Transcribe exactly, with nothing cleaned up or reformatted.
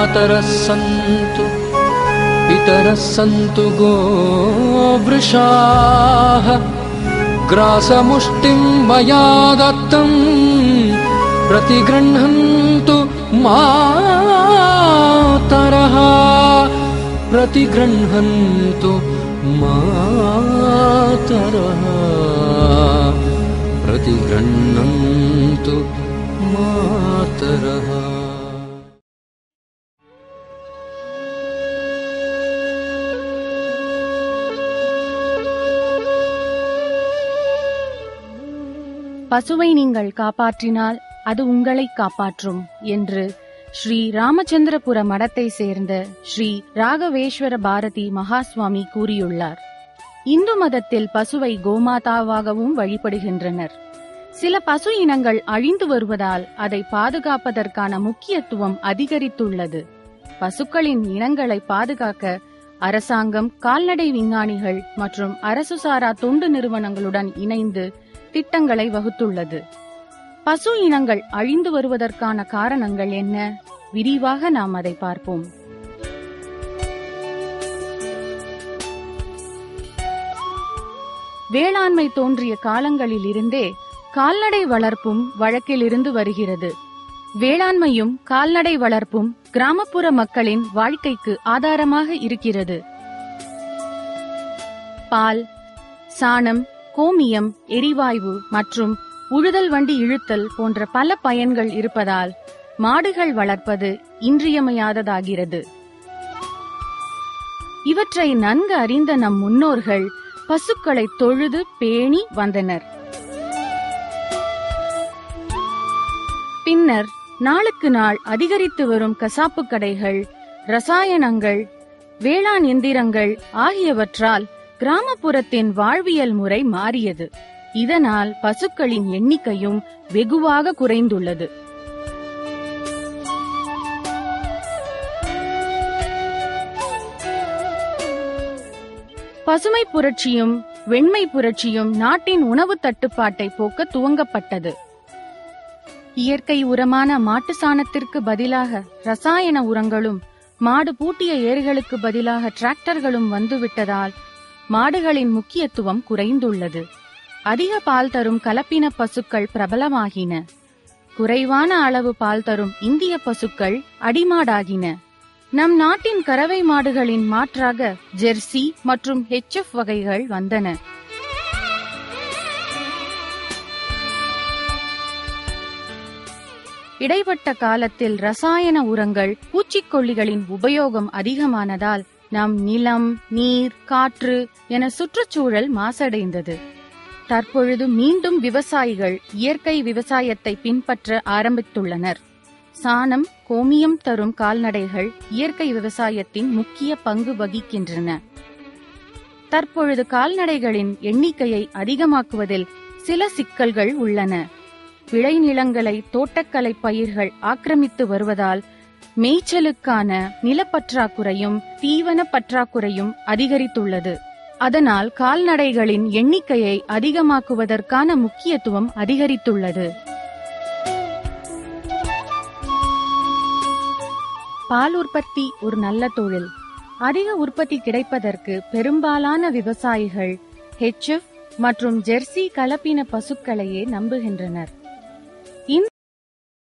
मातरः सन्तु पितरः सन्तु गोवृषाः ग्रासमुष्टिं मया दत्तं प्रतिगृह्णन्तु मातरः प्रतिगृह्णन्तु मातरः प्रतिगृह्णन्तु मातरः. பசுவை நீங்கள் காப்பாற்றினால் அது உங்களை காப்பாற்றும் என்று ஸ்ரீ ராமச்சந்திரபுர மடத்தை சேர்ந்த ஸ்ரீ ராகவேஸ்வர பாரதி மகாஸ்வாமி கூறியுள்ளார். இந்து மதத்தில் பசுவை கோமாதாவாகவும் வழிபடுகின்றனர். சில பசு இனங்கள் அழிந்து வருவதால் அதை பாதுகாப்பதற்கான முக்கியத்துவம் அதிகரித்துள்ளது. பசுக்களின் இனங்களை பாதுகாக்க அரசாங்கம், கால்நடை விஞ்ஞானிகள் மற்றும் அரசு சாரா தொண்டு நிறுவனங்களுடன் இணைந்து திட்டங்களை வகுத்துள்ளது. பசு இனங்கள் அழிந்து வருவதற்கான காரணங்கள் என்ன? விரிவாக நாம் அதை பார்ப்போம். வேளாண்மை தோன்றிய காலங்களில் இருந்தே கால்நடை வளர்ப்பும் வழக்கில் இருந்து வருகிறது. வேளாண்மையும் கால்நடை வளர்ப்பும் கிராமப்புற மக்களின் வாழ்க்கைக்கு ஆதாரமாக இருக்கிறது. பால், சாணம், கோமியம், எரிவாயு மற்றும் உழுதல் வண்டி இழுத்தல் போன்ற பல பயன்கள் இருப்பதால் மாடுகள் வளர்ப்பது இன்றியமையாததாகிறது. இவற்றை நன்கு அறிந்த நம் முன்னோர்கள் பசுக்களை தொழுது பேணி வந்தனர். பின்னர் நாளுக்கு நாள் அதிகரித்து வரும் கசாப்பு கடைகள், ரசாயனங்கள், வேளாண் எந்திரங்கள் ஆகியவற்றால் கிராமப்புறத்தின் வாழ்வியல் முறை மாறியது. இதனால் பசுக்களின் எண்ணிக்கையும் வெகுவாக குறைந்துள்ளது. பசுமை புரட்சியும் வெண்மை புரட்சியும் நாட்டின் உணவு தட்டுப்பாட்டை போக்க துவங்கப்பட்டது. இயற்கை உரமான மாட்டு சாணத்திற்கு பதிலாக ரசாயன உரங்களும், மாடு பூட்டிய ஏறுகளுக்கு பதிலாக டிராக்டர்களும் வந்துவிட்டதால் மாடுகளின் முக்கியத்துவம் குறைந்துள்ளது. அதிக பால் தரும் கலப்பின பசுக்கள் பிரபலமாகின. குறைவான அளவு பால் தரும் இந்திய பசுக்கள் அடிமாடாகின. நம் நாட்டின் கறவை மாடுகளின் மாற்றாக ஜெர்சி மற்றும் ஹெச் எஃப் வகைகள் வந்தன. இடைப்பட்ட காலத்தில் ரசாயன உரங்கள், பூச்சிக்கொல்லிகளின் உபயோகம் அதிகமானதால் நம் நிலம், நீர், காற்று என சுற்றுச்சூழல் மாசடைந்தது. தற்பொழுது மீண்டும் விவசாயிகள் இயற்கை விவசாயத்தை பின்பற்ற ஆரம்பித்துள்ளனர். சாணம், கோமியம் தரும் கால்நடைகள் இயற்கை விவசாயத்தின் முக்கிய பங்கு வகிக்கின்றன. தற்பொழுது கால்நடைகளின் எண்ணிக்கையை அதிகமாக்குவதில் சில சிக்கல்கள் உள்ளன. விளைநிலங்களை தோட்டக்கலை பயிர்கள் ஆக்கிரமித்து வருவதால் மேய்ச்சலுக்கான நிலப்பற்றாக்குறையும் தீவன பற்றாக்குறையும் அதிகரித்துள்ளது. அதனால் கால்நடைகளின் எண்ணிக்கையை அதிகமாக்குவதற்கான முக்கியத்துவம் அதிகரித்துள்ளது. பால் உற்பத்தி ஒரு நல்ல தொழில். அதிக உற்பத்தி கிடைப்பதற்கு பெரும்பாலான விவசாயிகள் ஹெச் எஃப் மற்றும் ஜெர்சி கலப்பின பசுக்களையே நம்புகின்றனர்.